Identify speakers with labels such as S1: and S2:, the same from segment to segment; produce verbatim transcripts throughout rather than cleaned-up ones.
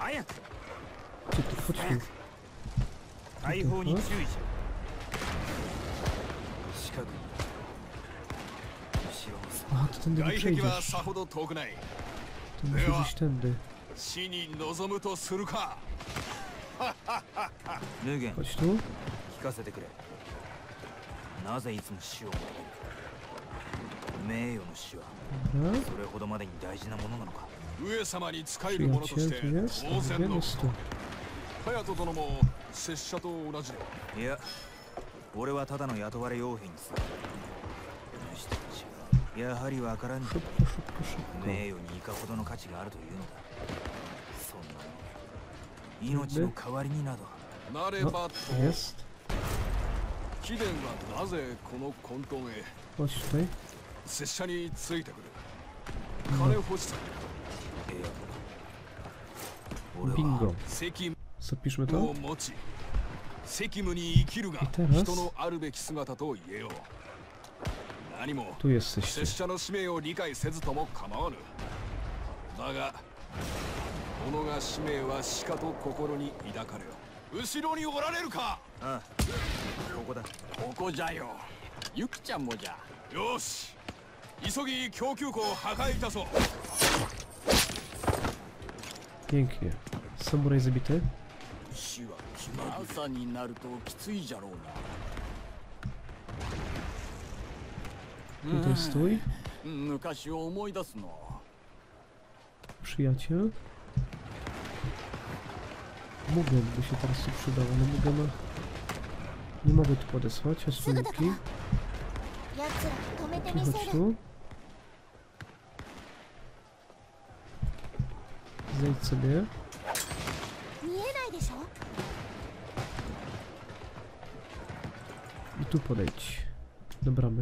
S1: Gdzie tu? Chodź tu. Tutaj, chodź. A, to tędy nie przejdziesz. To muszę gdzieś tędy. Chodź tu. Dobra. Przyjaciel tu jest? A wiem, jest tu.
S2: 拙者と同じだ。いや、俺はただの雇われ傭兵にする。やはりわからん。名誉にいかほどの価値があるというのだ。そんなの命の代わりになど。なればと。貴殿はなぜこの混沌へ。拙者についてくる。金欲しさ。いや、俺は責務。
S1: Zapiszmy to.
S2: 責務に生きるが人のあるべき姿と言えよう。何も拙者の使命を理解せずとも構わぬ。だが己が使命はしかと心に抱かれよ。後ろにおられるか。ああ、ここだ。ここじゃよ。ゆきちゃんもじゃ。よし、急ぎ供給庫を破壊いたそう。
S1: Pięknie. Samuraj zabity. Tutaj stój. Przyjaciel. Mugen by się teraz tu przydał, ale Mugena nie mogę tu podesłać. Chodź tu, Yuki. Chodź tu. Zejdź sobie. I tu podejdź do bramy.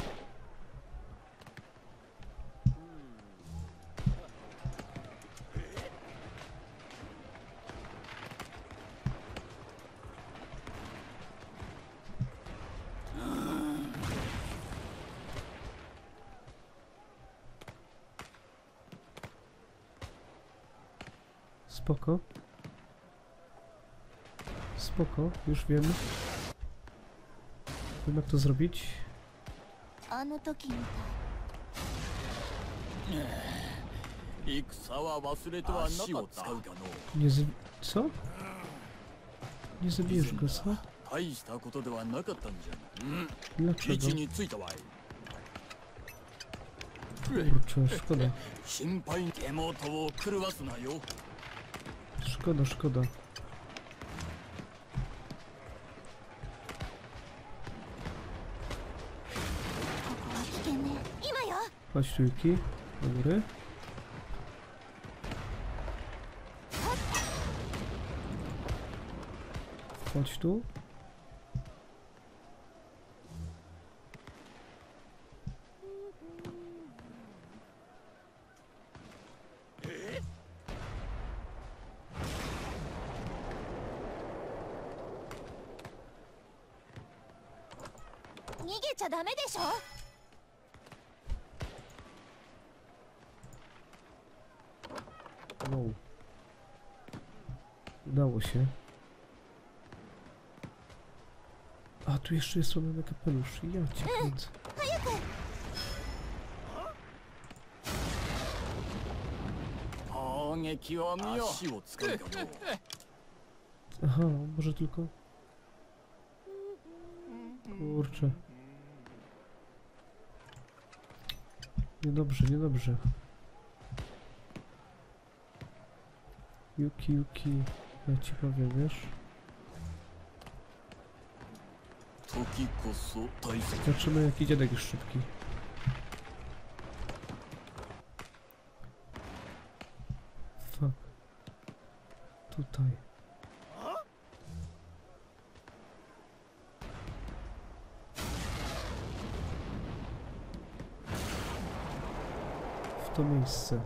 S1: Spoko. Spoko, już wiem. Wiem, jak to zrobić. Nie z... Co? Nie zabijesz go, co? Dlaczego? Kurczę, szkoda. Szkoda, szkoda. Chodź tu, Yuki, do góry. Chodź tu. Wow. Udało się. A, tu jeszcze jest słony kapelusz. Ja cię kręcę. Aha, może tylko... Kurczę. Niedobrze, niedobrze. Yuki, Yuki, ja ci powiem, wiesz? Zobaczymy, jaki dziadek jest szybki. Fuck. Tutaj. W to miejsce.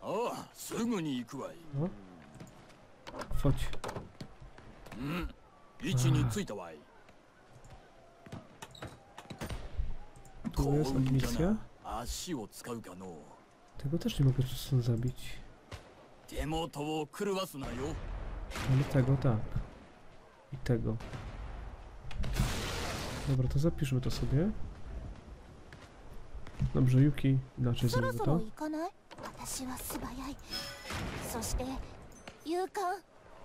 S1: No. Chodź.
S2: 位置についたわい。
S1: Tu jest amunicja.
S2: 足を使うかの。
S1: Tego też nie mogę stąd zabić.
S2: 手元を狂わすなよ。
S1: Ale tego tak. I tego. Dobra, to zapiszmy to sobie. Dobrze, Yuki, inaczej zrobimy to.
S3: 私は素早い。そして勇敢。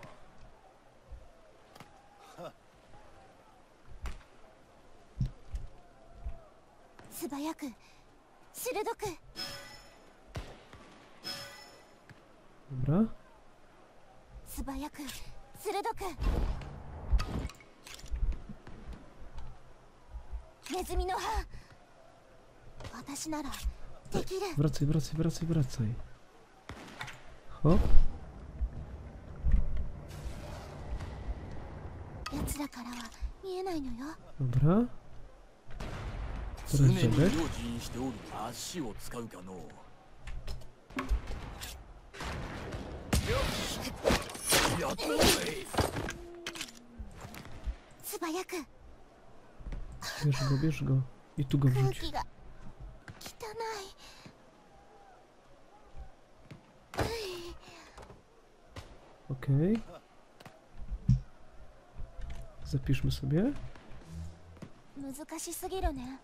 S3: 素早く、鋭く。
S1: Dobra.
S3: 素早く、鋭く。ネズミの歯。私ならできる。
S1: Wracaj, wracaj, wracaj, wracaj. Hop.
S3: 奴らからは見えないのよ。
S1: Dobra.
S2: 常
S1: Teraz
S2: に用
S1: dziadek.
S2: 心しておる。足を使うかの。やったぜ。
S3: 素早く。
S1: Bierz go, bierz go. I tu go
S3: 空
S1: wrzuć.
S3: 気が汚い。
S1: Okej. Zapiszmy sobie.
S3: 難しすぎるね。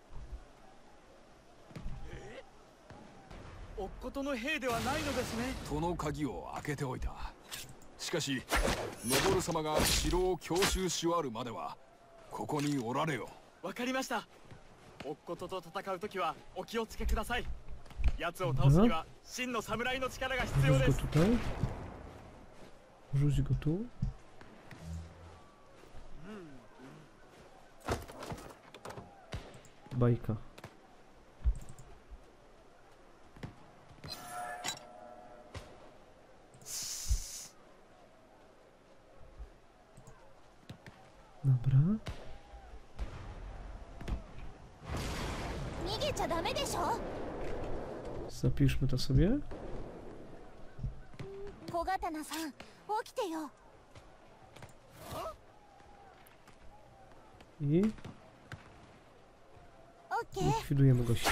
S2: おっことの兵ではないのですね。戸の鍵を開けておいた。しかし、ノボル様が城を強襲し終わるまではここにおられよ。わかりました。おっことと戦うときはお気をつけください。奴を倒すには真の侍の力が必要
S1: Wrzuć
S2: で
S1: go
S2: す。
S1: tutaj. Wrzuć go tu. Bajka. Dobra.
S3: 逃げちゃダメでしょ。
S1: Zapiszmy to sobie.
S3: 小刀さん、起きてよ。
S1: I
S3: オッケー。
S1: likwidujemy gościa.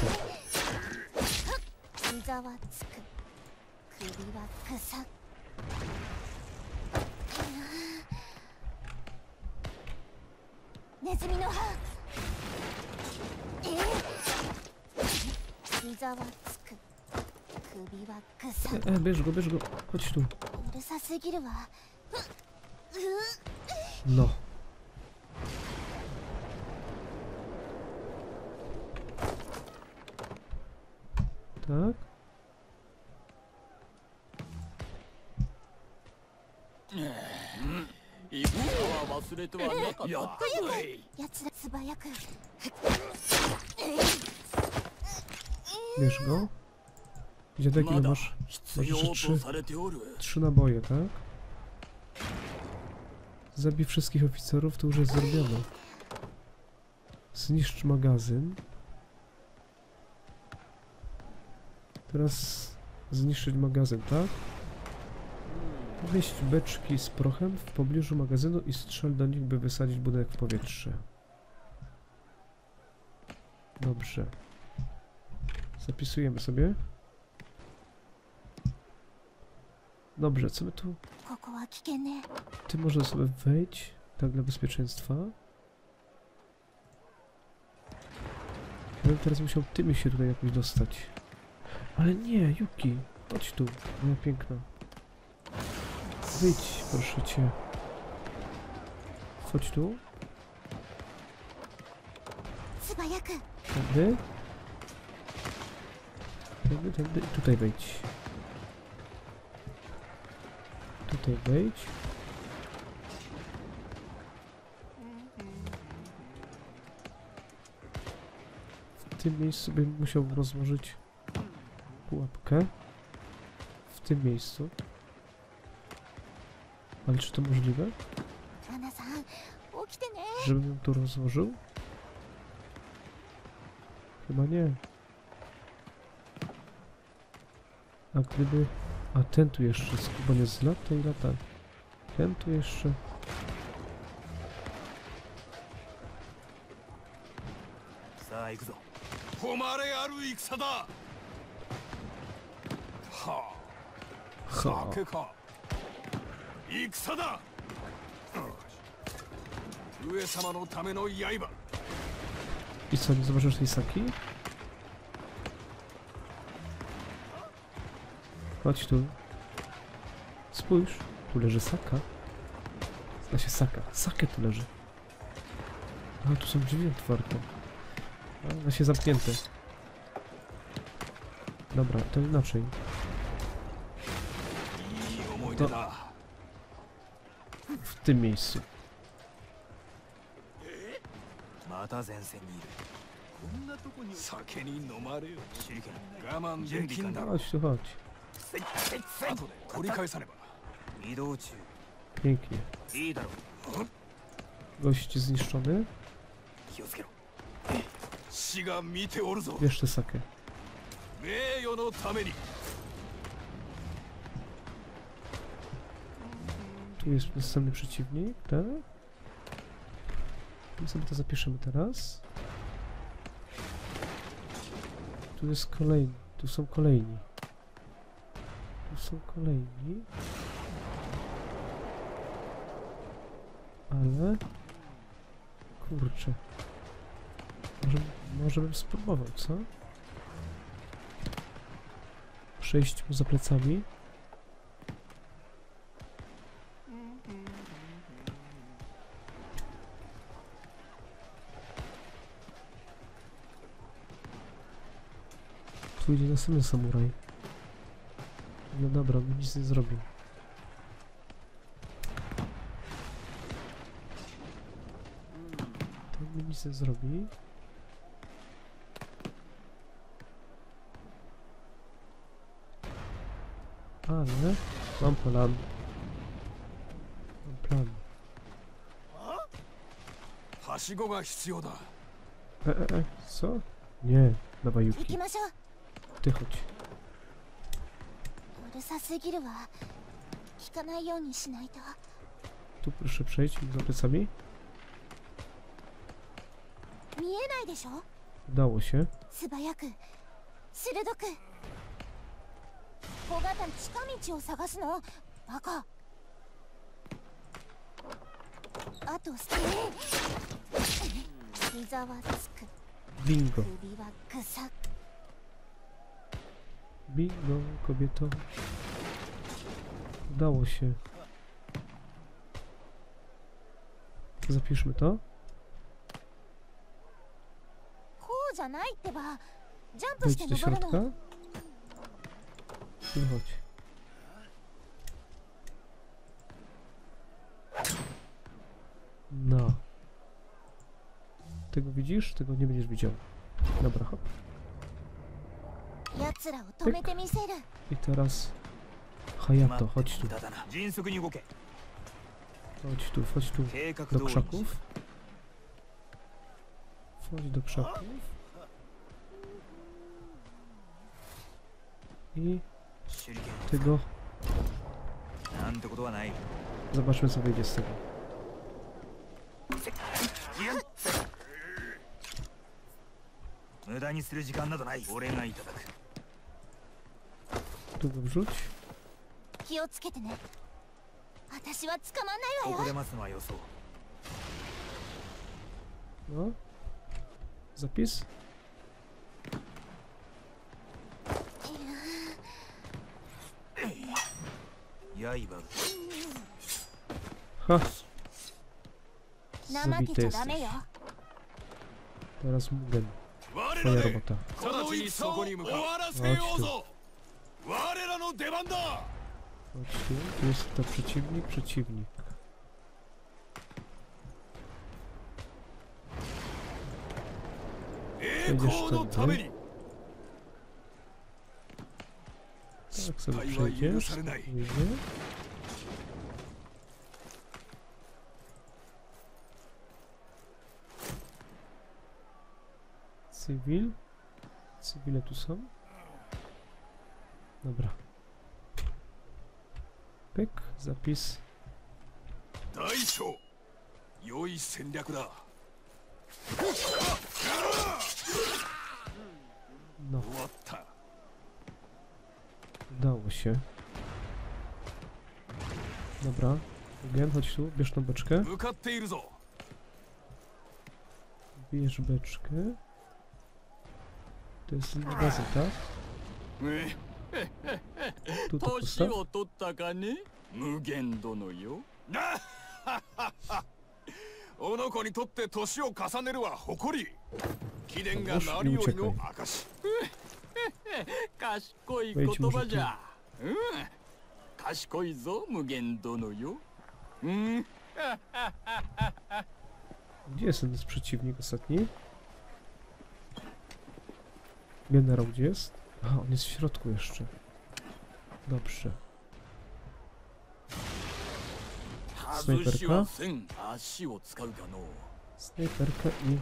S3: 膝はつく。首は草。ネズミの歯。えー、膝はつく。首は草。
S1: E, e, bierz go, bierz go. Chodź tu.
S3: うるさすぎるわ。う、う、
S1: No. Tak.
S2: 行くのは忘れてはなかった。やったぜ。
S3: やつら素早く。
S1: Bierz go. Dziadek, ile masz? Masz jeszcze trzy, trzy naboje, tak? Zabij wszystkich oficerów, to już jest zrobione. Zniszcz magazyn. Teraz zniszczyć magazyn, tak? Wieść beczki z prochem w pobliżu magazynu i strzel do nich, by wysadzić budynek w powietrze. Dobrze. Zapisujemy sobie. Dobrze, co my tu? Ty może sobie wejdź, tak dla bezpieczeństwa. Ja bym teraz musiał tymi się tutaj jakoś dostać. Ale nie, Yuki, chodź tu, moja piękna. Wyjdź, proszę cię. Chodź tu. Tędy. Tędy, tędy. Tutaj wejdź. Tutaj wejdź. W tym miejscu bym musiał rozłożyć pułapkę. W tym miejscu. Ale czy to możliwe? Żebym ją tu rozłożył? Chyba nie. A gdyby... A ten tu jeszcze skubaniec z lat, tej lata. Ten tu jeszcze...
S2: 誉れある戦だ。はあ、酒か。戦だ。上様のための刃。
S1: I co, nie zobaczysz tej saki? Chodź tu. Spójrz, tu leży saka. Zna się saka. Sakę tu leży. A, tu są drzwi otwarte. A, zna się zamknięte. Dobra, to inaczej. To w tym miejscu. Chodź tu, chodź. Pięknie. Gość zniszczony. Bierz tę sakę. Tu jest następny przeciwnik, tak? My sobie to zapiszemy teraz. Tu jest kolejny, tu są kolejni. Tu są kolejni. Ale... Kurczę. Może, może bym spróbował, co? Przejść mu za plecami. Tu idzie następny samuraj. No dobra, on nic nie zrobił. To mi nic nie zrobi. Ale mam plan. Mam plan. E, e, e, co? Nie, dawaj Yuki. Ty chodź. Tu proszę przejść za plecami. Udało się. Bingo. Bingo, kobieto. Udało się. Zapiszmy to. Wejdź do środka. I chodź. No. Tego widzisz? Tego nie będziesz widział. Dobra, hop. Pyk. I teraz Hayato, chodź tu. Chodź tu, chodź tu do krzaków. Wchodź do krzaków. I tego. Zobaczmy, co wyjdzie z tego. Tu go wrzuć. No. Zapis. Ha. Zabity jesteś. Teraz Mugen. Twoja robota. Chodź tu. Chodź tu. Tu jest to przeciwnik, przeciwnik. Przejdziesz tędy. Tak sobie przejdziesz. Spokojnie. Cywil. Cywile tu są. Dobra. Pyk, zapis. Udało się. Dobra. Mugen, chodź tu, bierz tą beczkę. Bierz beczkę. To jest gazeta, tak? Tu to postaw. Gdzie jest ten przeciwnik ostatni? Generał gdzie jest? A, on jest w środku jeszcze. Dobrze. Snajperka. Snajperka i...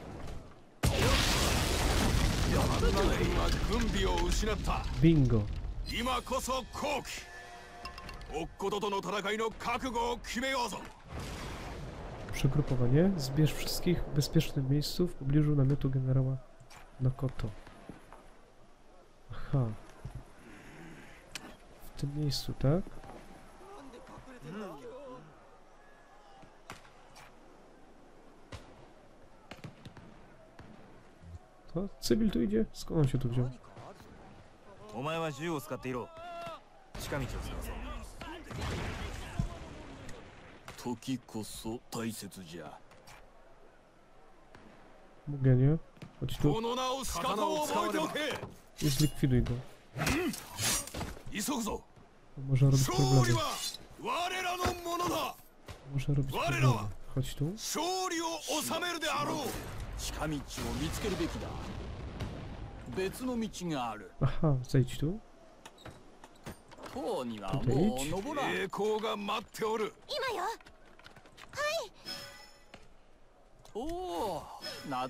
S1: Bingo. Przegrupowanie. Zbierz wszystkich w bezpiecznym miejscu w pobliżu namiotu generała Nakoto. Aha. W tym miejscu, tak? To cywil tu idzie? Skąd on się tu wziął? Mugenie, chodź tu i zlikwiduj go. Może robić problemy. Może robić problemy. Chodź tu. Aha, zejdź tu. Odejdź. No.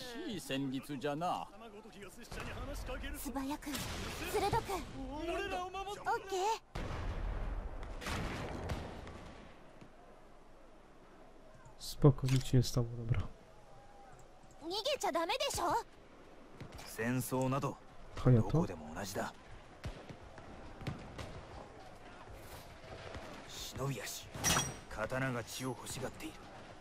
S1: Spoko, nic się nie stało, dobra. Hayato?
S4: 忍び足、刀が血を欲しがっている。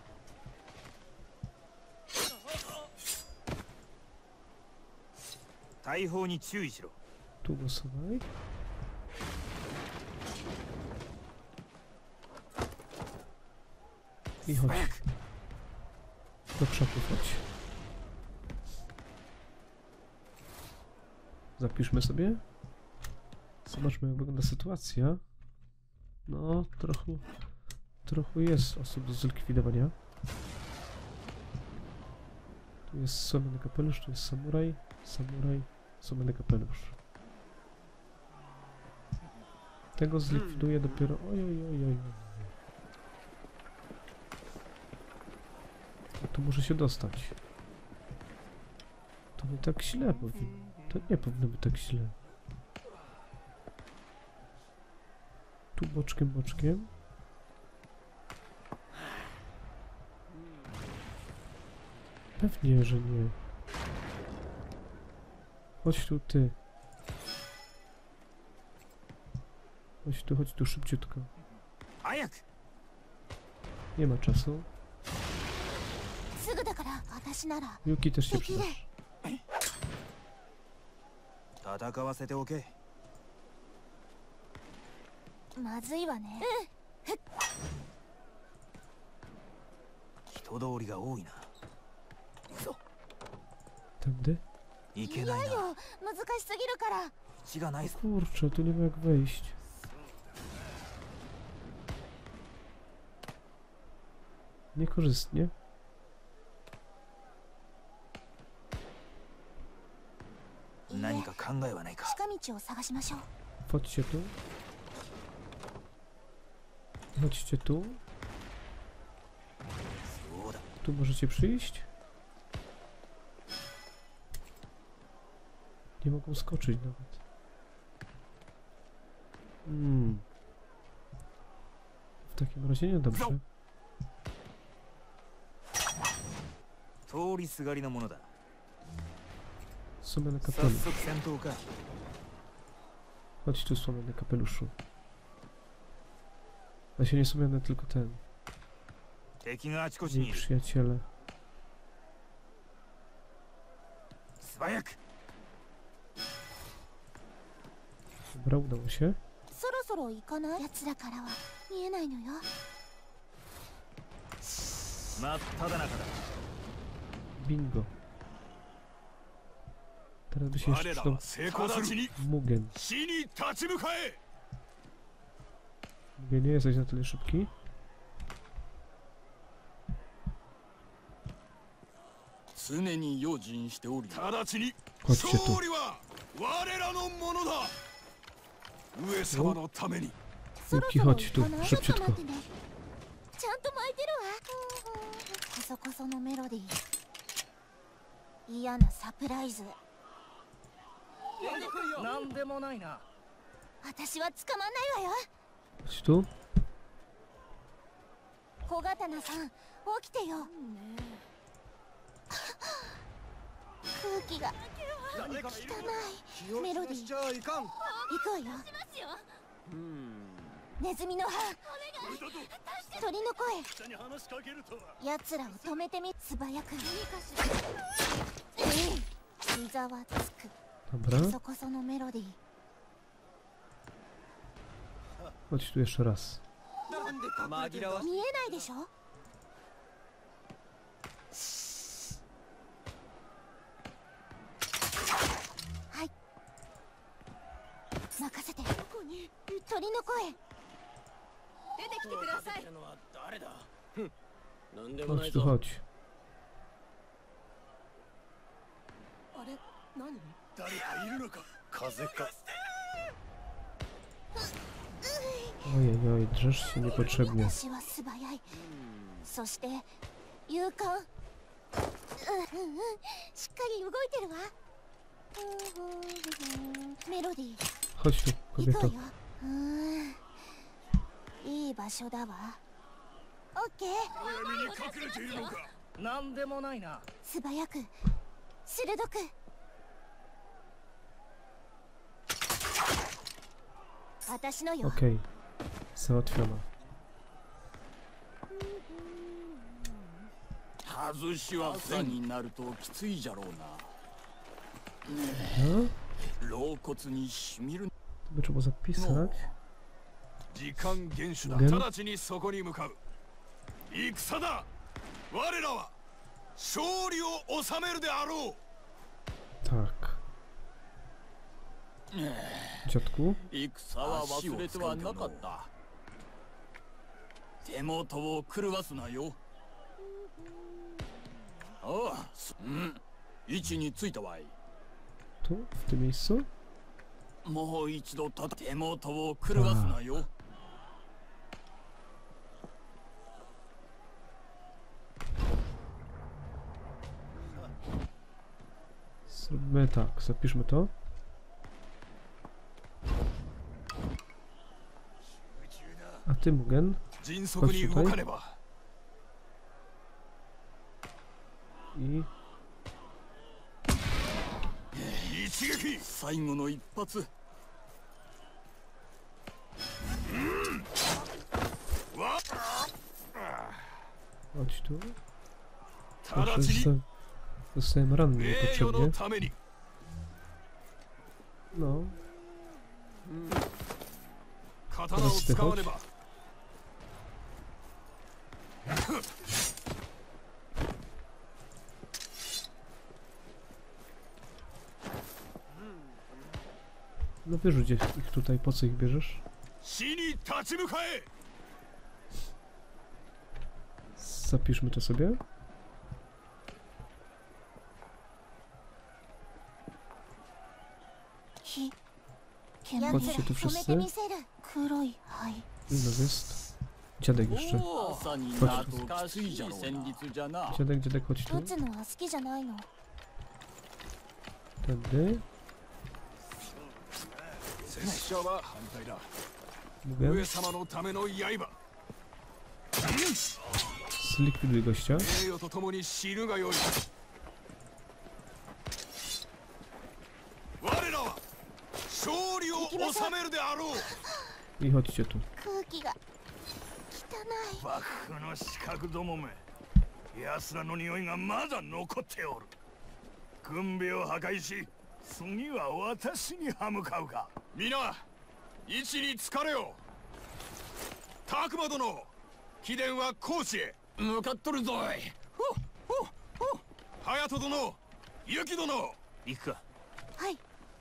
S4: 大砲に注意しろ。
S1: Tu głosowaj. I chodź. Do krzaków chodź. Zapiszmy sobie. Zobaczmy, jak wygląda sytuacja. No, trochę, trochę jest osób do zlikwidowania. Tu jest słomiany kapelusz, tu jest samuraj, samuraj, słomiany kapelusz. Tego zlikwiduję dopiero... Oj, oj, oj, oj. No tu muszę się dostać. To nie tak źle powinno. To nie powinno być tak źle. Tu boczkiem, boczkiem. Pewnie, że nie. Chodź tu, ty. Chodź tu, chodź tu szybciutko. Nie ma czasu. Yuki też się przydasz. Tędy? Kurczę, tu nie ma jak wejść. Niekorzystnie. Chodźcie tu. Chodźcie tu. Tu możecie przyjść. Nie mogą skoczyć nawet. Hmm. W takim razie nie dobrze. Słomiany kapelusz. Chodź tu, słomiany kapeluszu. A się nie słomiany, tylko ten. Jej przyjaciele. Dobra, udało się.
S3: そろそろ行かない？奴らからは見えないのよ。
S4: 真っ只中だ。
S1: Bingo. Teraz by się jeszcze przydał Mugen. Mugen, nie jesteś na tyle szybki. Chodźcie tu. Julki, chodź tu, szybciutko.
S3: ちゃんと巻いてるわ。こそこそのメロディー。嫌なサプライズ。
S4: なんでもないな。
S3: 私は捕まんないわよ。
S1: Chodź tu.
S3: 小刀さん、起きてよ。空気が汚い。メロディー。行くわよ。ネズミの歯。鳥の声。奴らを止めてみ。素早く。ひざはつく。
S1: Dobra.
S3: こそこそのメロディー。
S1: Chodź tu jeszcze raz.
S3: 見えないでしょ。はい。任せて。鳥の声。出てきてください。
S1: Chodź tu, chodź.
S3: あれ、何？
S1: Ojej, oj, drzesz się niepotrzebnie.
S3: 私は素早い。そして勇敢。うんうんうん、しっかり動いてるわ。メロディー。
S1: Chodź tu,
S3: 行くわ
S1: kobieto.
S3: よ。うん、いい場所だわ。オッケー。
S4: なんでもないな。
S3: 素早く、鋭く。私のよ。
S1: Okej. Załatwiona.
S2: 外しは負になるときついじゃろうな。
S1: No,
S2: 老骨にしみる。
S1: to by trzeba zapisać.
S2: 時間厳守だ。
S1: Mugen.
S2: 直ちにそこに向かう。戦だ。我らは勝利を収めるであろう。
S1: Tak. Dziadku?
S2: 戦は忘れてはなかった。手元を狂わすなよ。ああ、うん。位置についたわい。
S1: Tu? W tym miejscu?
S2: もう一度た手元を狂わすなよ。
S1: Zróbmy tak, zapiszmy to. A ty, Mugen?
S2: 迅速に動かねば。
S1: I
S2: 一撃。最後の一発。
S1: chodź tu. Proszę, zosta- zostałem ranny niepotrzebnie. No. Teraz ty chodź. No wyrzuć ich tutaj, po co ich bierzesz? Zapiszmy to sobie. Chodźcie tu wszyscy. Ile jest? Dziadek jeszcze. Chodź tu. Dziadek, dziadek, chodź tu. Tędy. Mówię. Zlikwiduj gościa. I chodźcie tu.
S3: 空気が汚い。
S4: 幕府の刺客どもめ、奴らの匂いがまだ残っておる。軍備を破壊し、次は私に歯向かうか。
S2: 皆位置につかれよ。拓磨殿、貴殿は高知へ向かっとるぞい。ほっほっほっ。隼人殿、雪殿、
S4: 行くか。
S3: はい。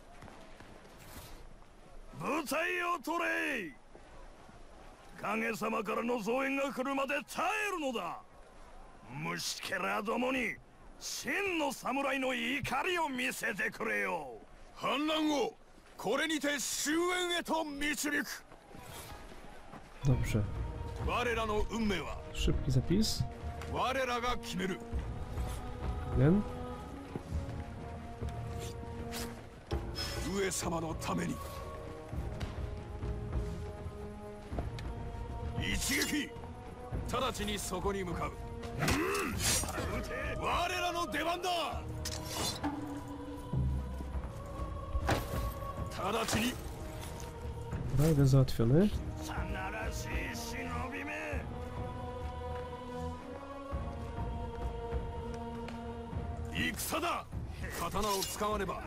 S4: 舞台を取れ。影様からの増援が来るまで耐えるのだ。虫けらどもに真の侍の怒りを見せてくれよ。
S2: 反乱をこれにて終焉へと導く。
S1: Dobrze.
S2: 我らの運命は
S1: Szybki zapis.
S2: 我らが決める。
S1: Ten.
S2: 上様のために一撃。直ちにそこに向かう。うん、我らの出番だ。直ちに。
S1: Dobra, jeden załatwiony.
S2: 戦だ。刀を使わねば。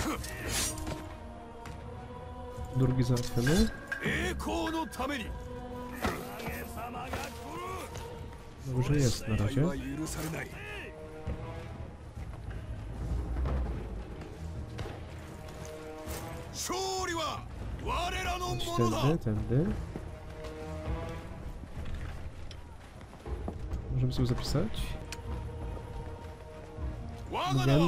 S1: Drugi załatwiony.
S2: 栄光のために。
S1: Dobrze jest na razie.
S2: 許されない。勝利は我らのものだ。
S1: Tędy, tędy. Możemy sobie zapisać. Mugen.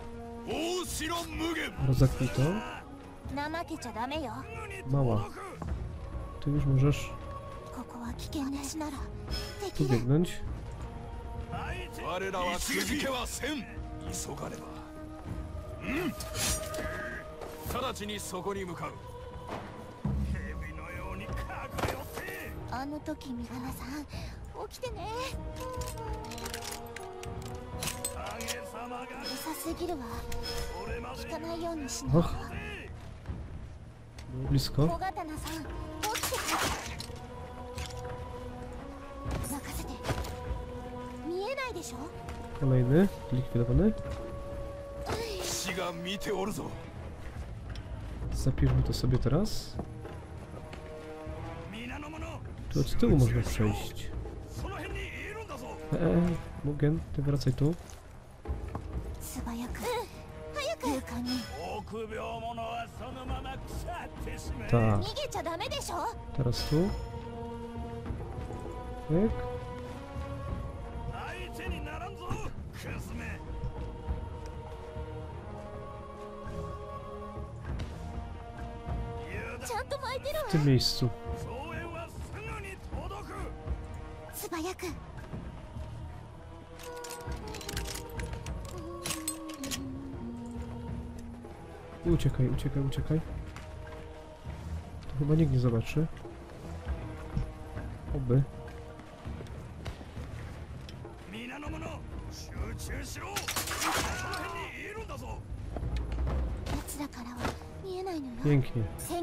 S1: Rozaknij to.
S3: 怠けちゃダメよ。
S1: Mała. Ty już możesz
S3: ここは危険なしなら
S1: tu
S3: 敵が
S1: biegnąć.
S2: 我らは続けはせん。急がねば。うん。直ちにそこに向かう。
S4: 蛇のように隠れよって。
S3: あの時三花さん起きてね。
S4: 影様が
S3: うるさすぎるわ。
S4: 俺まで
S3: 聞かないようにしないと。
S1: Blisko.
S3: 小刀さん起きて。任せて。見えないでしょ。
S1: Kolejny. Likwidowany.
S2: 死が見ておるぞ。
S1: Zapiszmy to sobie teraz. Tu od tyłu można przejść. Eee, Mugen, ty wracaj tu. Tak. Teraz tu. Tak. W tym miejscu.
S3: 素早く。
S1: Uciekaj, uciekaj, uciekaj. To chyba nikt nie zobaczy. Oby. Pięknie.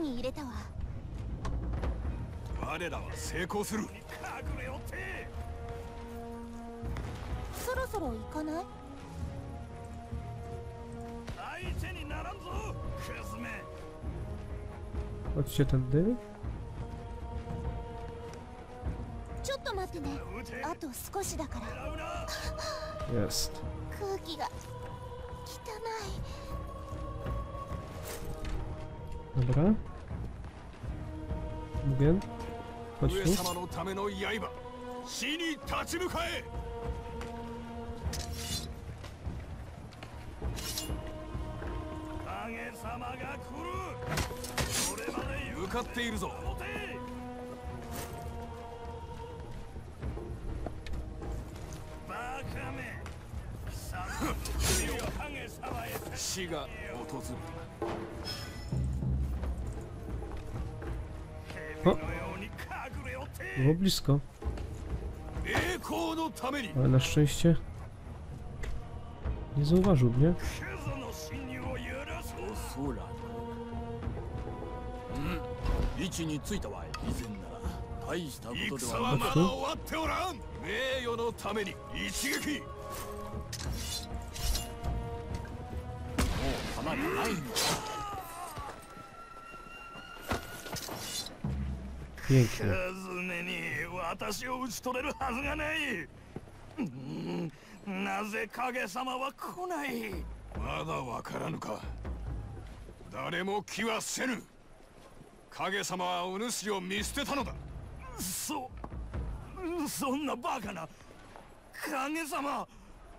S2: 我らは成功する。
S3: そろそろ行かない？
S1: Chodźcie tędy.
S3: ちょっと待ってね。あと少しだから。
S1: Jest.
S3: 空気が汚い。
S1: Dobra. Mugen. Chodź
S2: 上
S1: tu.
S2: 様のための刃、死に立ち向かえ。影様が来る。それまで向かっているぞ。バカめ。死が訪れた。
S1: O! Było blisko. Ale na szczęście nie zauważył mnie.
S2: 位置についたわい。以前なら大したことで
S4: 戦
S2: はなかった。
S4: はまだ終わっておらん。
S2: 名誉のために
S4: 一撃。
S2: もう弾がないんだ。
S1: Pięknie.
S4: カズネに私を討ち取れるはずがない。うんなぜ影様は来ない。
S2: まだわからぬか。誰も気はせぬ。影様はお主を見捨てたのだ。
S4: そそんなバカな影様。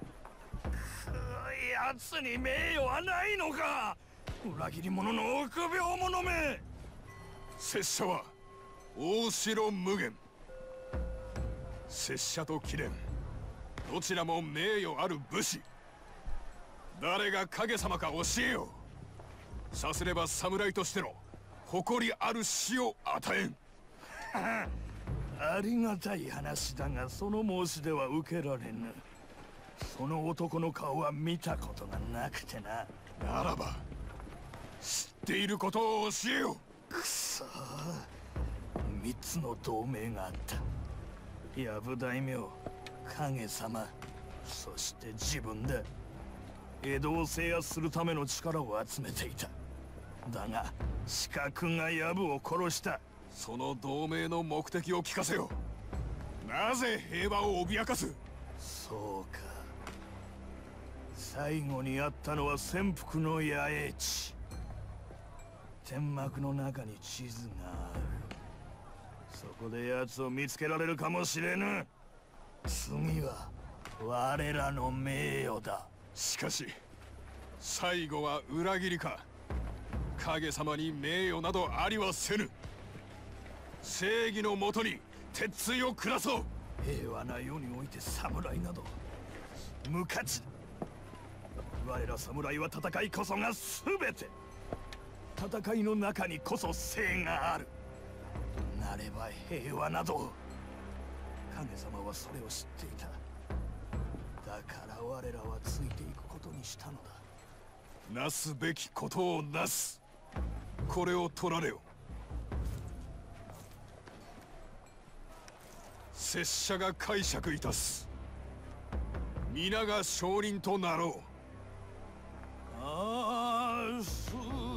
S4: 奴に名誉はないのか。裏切り者の臆病者め。
S2: 拙者は大城無限。拙者と貴殿、どちらも名誉ある武士。誰が影様か教えよう。さすれば侍としての誇りある死を与えん。
S4: ありがたい話だが、その申し出は受けられぬ。その男の顔は見たことがなくてな。
S2: ならば知っていることを教えよう。
S4: くそー、三つの同盟があった。藪大名、影様、そして自分だ。江戸を制圧するための力を集めていた。だが刺客が藪を殺した。
S2: その同盟の目的を聞かせよう。なぜ平和を脅かす。
S4: そうか、最後にあったのは潜伏の野営地。天幕の中に地図がある。そこで奴を見つけられるかもしれぬ。次は我らの名誉だ。
S2: しかし最後は裏切りか。影様に名誉などありはせぬ。正義のもとに鉄槌を下そう。
S4: 平和な世において侍など無価値だ。我ら侍は戦いこそが全て。戦いの中にこそ正がある。なれば平和など。影様はそれを知っていた。だから我らはついていくことにしたのだ。
S2: なすべきことをなす。これを取られよ。拙者が解釈いたす。皆が証人となろう。
S4: ああ、素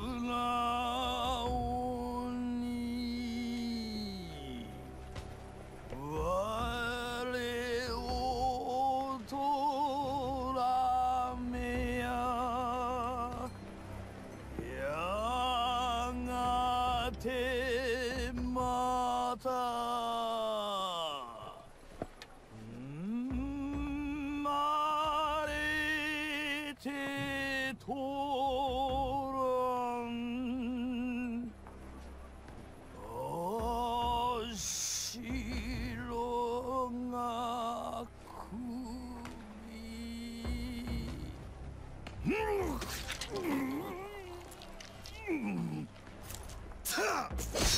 S4: 直に我をとらめや。やがてまた生まれてとらん。お城が首。うんた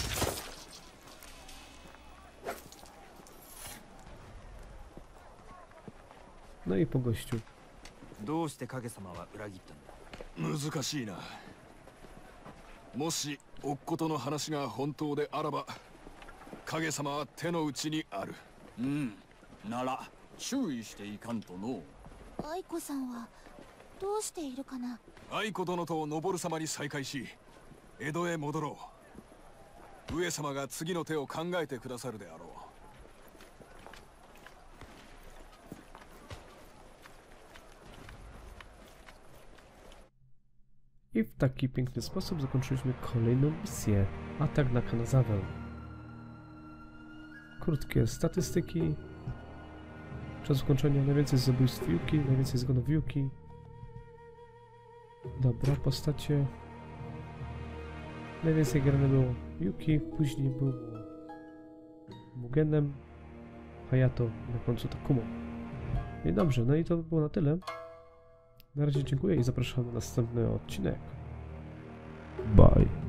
S1: No i po gościu.
S5: どうして影様は裏切ったんだ。
S2: 難しいな。もしおっことの話が本当であらば、影様は手の内にある。
S5: うん。なら注意していかんとの。
S3: 愛子さんはどうしているかな。
S2: 愛子殿と昇様に再会し、江戸へ戻ろう。上様が次の手を考えてくださるであろう。
S1: I w taki piękny sposób zakończyliśmy kolejną misję. Atak na Kanazawę. Krótkie statystyki. Czas ukończenia: najwięcej zabójstw Yuki, najwięcej zgonów Yuki. Dobra, postacie. Najwięcej grane było Yuki, później było Mugenem, Hayato, na końcu Takumo. I dobrze, no i to by było na tyle. Na razie dziękuję i zapraszam na następny odcinek. Bye.